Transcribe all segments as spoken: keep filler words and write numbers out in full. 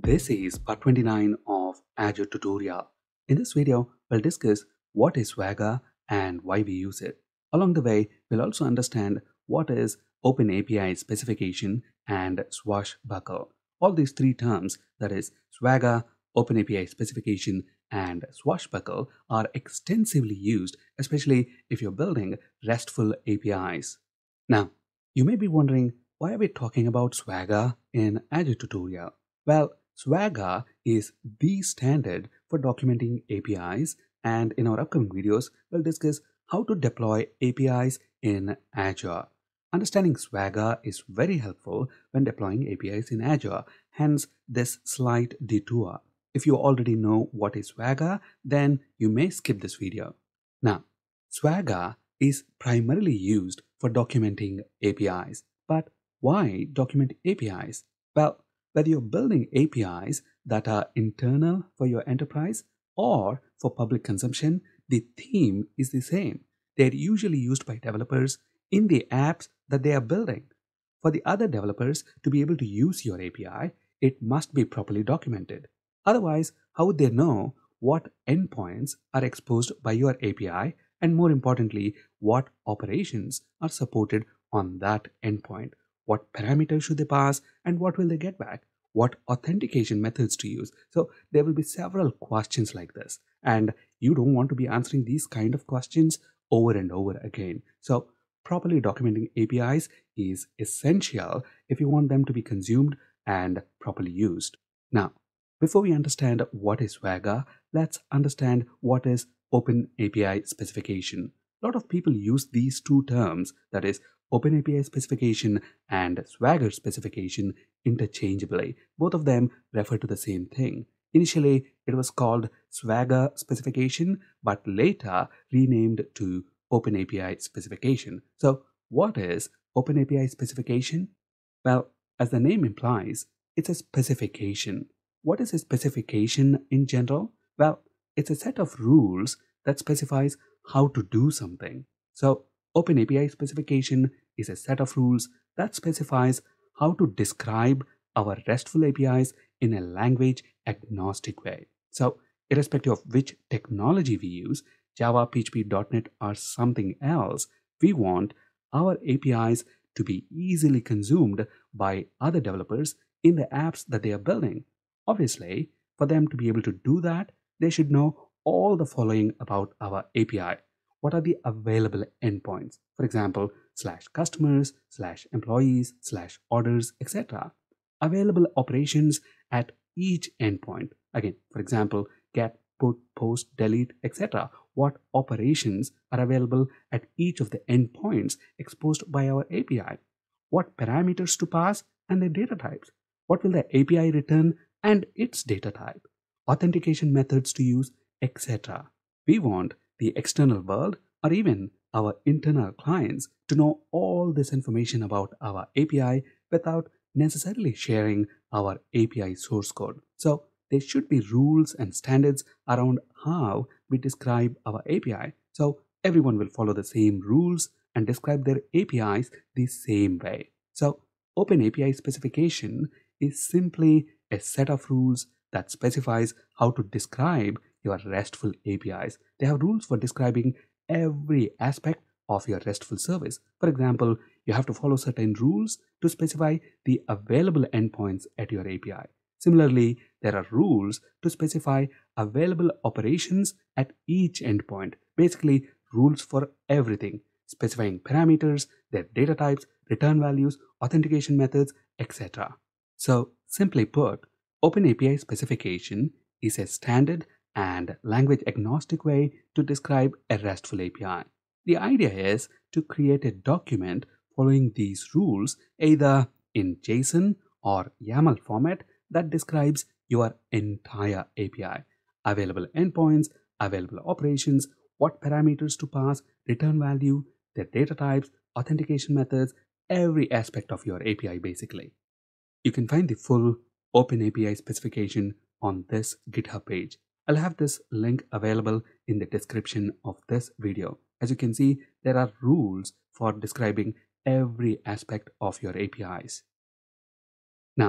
This is part twenty-nine of Azure tutorial. In this video, we'll discuss what is Swagger and why we use it. Along the way, we'll also understand what is Openapi specification and swashbuckle. All these three terms, that is Swagger, Openapi specification, and swashbuckle, are extensively used, especially if you're building RESTful A P Is. Now, you may be wondering, why are we talking about Swagger in Azure tutorial? Well, Swagger is the standard for documenting A P Is, and in our upcoming videos, we'll discuss how to deploy A P Is in Azure. Understanding Swagger is very helpful when deploying A P Is in Azure, hence this slight detour. If you already know what is Swagger, then you may skip this video. Now, Swagger is primarily used for documenting A P Is. But why document A P Is? Well, whether you're building A P Is that are internal for your enterprise or for public consumption, the theme is the same. They're usually used by developers in the apps that they are building. For the other developers to be able to use your A P I, it must be properly documented. Otherwise, how would they know what endpoints are exposed by your A P I, and more importantly, what operations are supported on that endpoint? What parameters should they pass, and what will they get back? What authentication methods to use? So there will be several questions like this, and you don't want to be answering these kind of questions over and over again. So properly documenting A P Is is essential if you want them to be consumed and properly used. Now, before we understand what is Swagger, let's understand what is Openapi specification. A lot of people use these two terms, that is Openapi specification and Swagger specification, interchangeably. Both of them refer to the same thing. Initially, it was called Swagger specification, but later renamed to Openapi specification. So, what is Openapi specification? Well, as the name implies, it's a specification. What is a specification in general? Well, it's a set of rules that specifies how to do something. So, Openapi specification is a set of rules that specifies how to describe our RESTful A P Is in a language agnostic way. So, irrespective of which technology we use, Java, P H P, dot net, or something else, we want our A P Is to be easily consumed by other developers in the apps that they are building. Obviously, for them to be able to do that, they should know all the following about our A P I. What are the available endpoints? For example, slash customers, slash employees, slash orders, et cetera. Available operations at each endpoint. Again, for example, get, put, post, delete, et cetera. What operations are available at each of the endpoints exposed by our A P I? What parameters to pass and their data types? What will the A P I return and its data type? Authentication methods to use, et cetera. We want the external world or even our internal clients to know all this information about our A P I without necessarily sharing our A P I source code. So there should be rules and standards around how we describe our A P I. So everyone will follow the same rules and describe their A P Is the same way. So Openapi specification is simply a set of rules that specifies how to describe your RESTful A P Is. They have rules for describing every aspect of your RESTful service. For example, you have to follow certain rules to specify the available endpoints at your A P I. Similarly, there are rules to specify available operations at each endpoint. Basically, rules for everything, specifying parameters, their data types, return values, authentication methods, et cetera. So, simply put, Openapi specification is a standard and language agnostic way to describe a RESTful A P I. The idea is to create a document following these rules either in JSON or YAML format that describes your entire A P I. Available endpoints, available operations, what parameters to pass, return value, their data types, authentication methods, every aspect of your A P I basically. You can find the full Openapi specification on this GitHub page. I'll have this link available in the description of this video. As you can see, there are rules for describing every aspect of your A P Is. Now,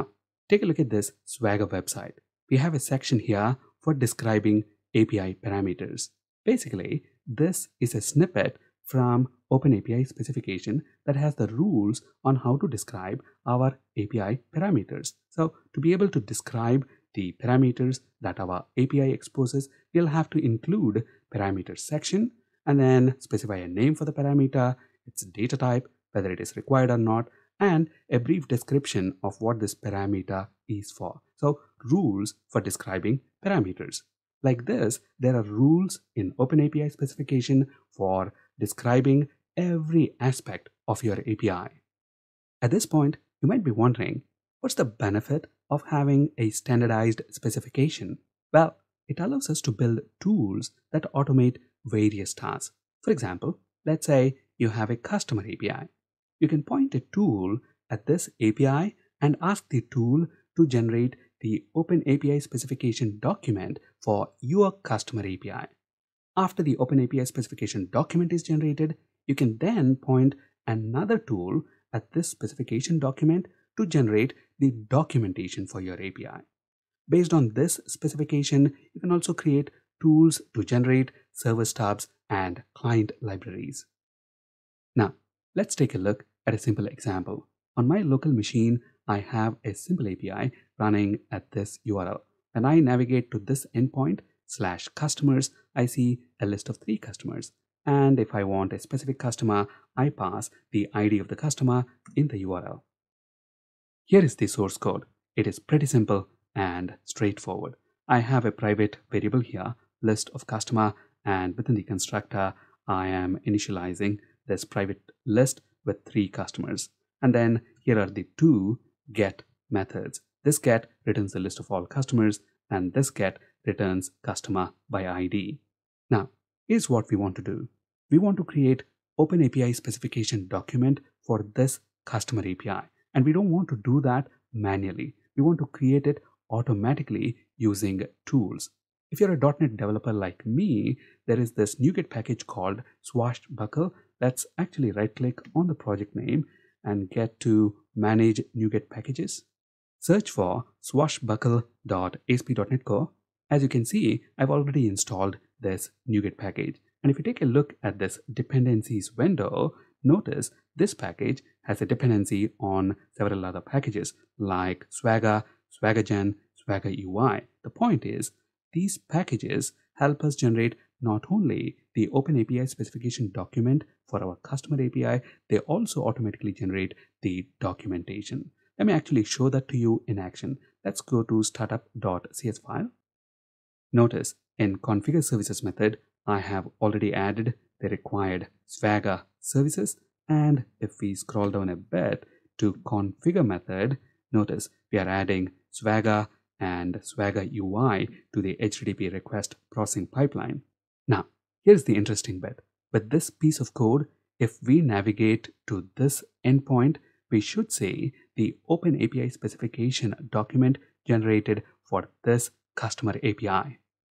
take a look at this Swagger website. We have a section here for describing A P I parameters. Basically, this is a snippet from Openapi specification that has the rules on how to describe our A P I parameters. So to be able to describe the parameters that our A P I exposes, we'll have to include parameter section and then specify a name for the parameter, its data type, whether it is required or not, and a brief description of what this parameter is for. So rules for describing parameters. Like this, there are rules in Openapi specification for describing every aspect of your A P I. At this point, you might be wondering, what's the benefit of having a standardized specification? Well, it allows us to build tools that automate various tasks. For example, let's say you have a customer A P I. You can point a tool at this A P I and ask the tool to generate the Openapi specification document for your customer A P I. After the Openapi specification document is generated, you can then point another tool at this specification document to generate the documentation for your A P I. Based on this specification, you can also create tools to generate server stubs and client libraries. Now, let's take a look at a simple example. On my local machine, I have a simple A P I running at this U R L. When I navigate to this endpoint slash customers, I see a list of three customers. And if I want a specific customer, I pass the I D of the customer in the U R L. Here is the source code. It is pretty simple and straightforward. I have a private variable here, list of customer, and within the constructor, I am initializing this private list with three customers. And then here are the two get methods. This get returns the list of all customers, and this get returns customer by I D. Now, here's what we want to do. We want to create Openapi specification document for this customer A P I. And we don't want to do that manually. We want to create it automatically using tools. If you're a dot net developer like me, there is this NuGet package called Swashbuckle. Let's actually right click on the project name and get to manage NuGet packages. Search for swashbuckle dot A S P dot net core. As you can see, I've already installed this NuGet package. And if you take a look at this dependencies window, notice this package has a dependency on several other packages like Swagger, SwaggerGen, Swagger U I. The point is, these packages help us generate not only the Openapi specification document for our customer A P I, they also automatically generate the documentation. Let me actually show that to you in action. Let's go to startup dot C S file. Notice in configure services method, I have already added the required Swagger services. And if we scroll down a bit to configure method, notice we are adding Swagger and Swagger U I to the H T T P request processing pipeline. Now, here's the interesting bit. With this piece of code, if we navigate to this endpoint, we should see the Openapi specification document generated for this customer A P I.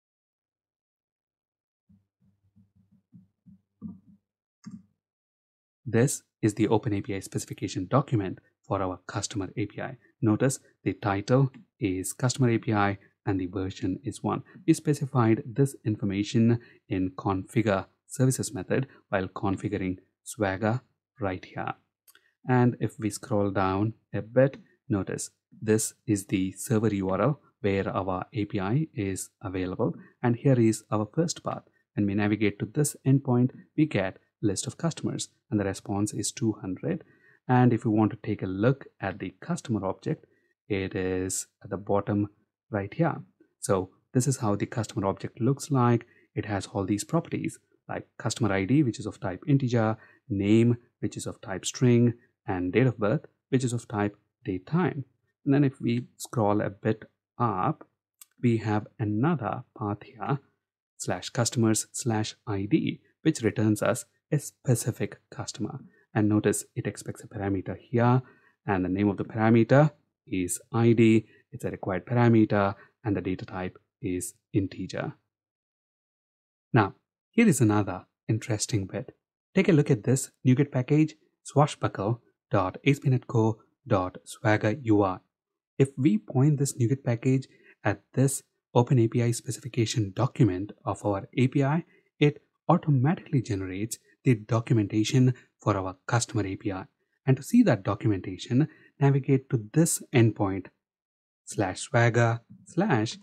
This is the Openapi specification document for our customer A P I. Notice the title is customer A P I and the version is one. We specified this information in configure services method while configuring Swagger right here. And if we scroll down a bit, notice this is the server U R L where our A P I is available. And here is our first path. When we navigate to this endpoint, we get list of customers and the response is two hundred. And if we want to take a look at the customer object, it is at the bottom right here. So this is how the customer object looks like. It has all these properties like customer I D, which is of type integer, name, which is of type string, and date of birth, which is of type date time. And then if we scroll a bit up, we have another path here, slash customers slash I D, which returns us a specific customer. And notice it expects a parameter here, and the name of the parameter is I D. It's a required parameter, and the data type is integer. Now, here is another interesting bit. Take a look at this NuGet package, swashbuckle dot A S P dot net core dot swagger U I. If we point this NuGet package at this OpenAPI specification document of our A P I, it automatically generates the documentation for our customer A P I. And to see that documentation, navigate to this endpoint slash swagger slash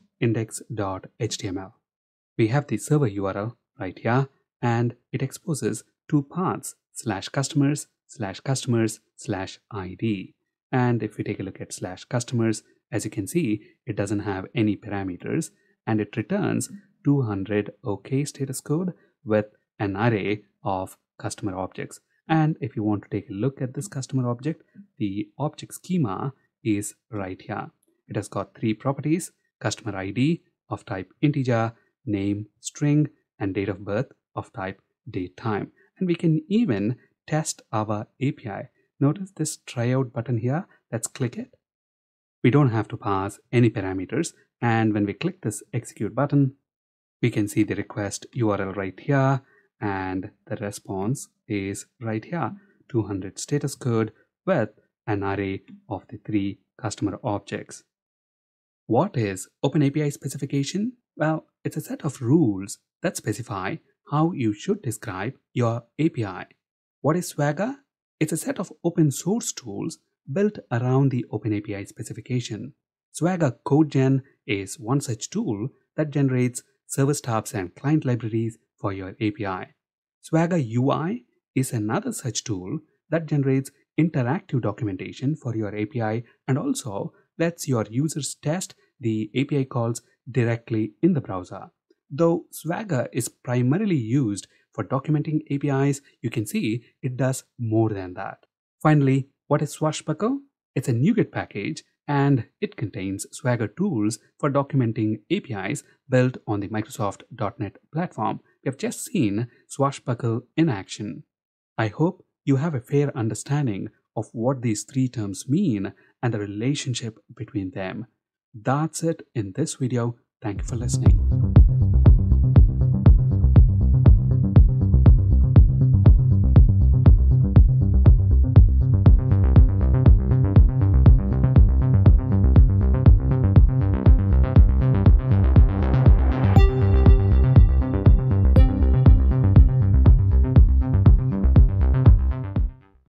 index.html. We have the server U R L right here, and it exposes two paths slash customers slash customers slash ID. And if we take a look at slash customers, as you can see, it doesn't have any parameters, and it returns two hundred OK status code with an array of customer objects. And if you want to take a look at this customer object, the object schema is right here. It has got three properties: customer I D of type integer, name string, and date of birth of type date time. And we can even test our A P I. Notice this try out button here. Let's click it. We don't have to pass any parameters, and when we click this execute button, we can see the request U R L right here, and the response is right here, two hundred status code with an array of the three customer objects. What is OpenAPI specification? Well, it's a set of rules that specify how you should describe your A P I. What is Swagger? It's a set of open source tools built around the OpenAPI specification. Swagger CodeGen is one such tool that generates service stubs and client libraries for your A P I. Swagger U I is another such tool that generates interactive documentation for your A P I and also lets your users test the A P I calls directly in the browser. Though Swagger is primarily used for documenting A P Is, you can see it does more than that. Finally, what is Swashbuckle? It's a NuGet package, and it contains Swagger tools for documenting A P Is built on the Microsoft dot net platform. We have just seen Swashbuckle in action. I hope you have a fair understanding of what these three terms mean and the relationship between them. That's it in this video. Thank you for listening.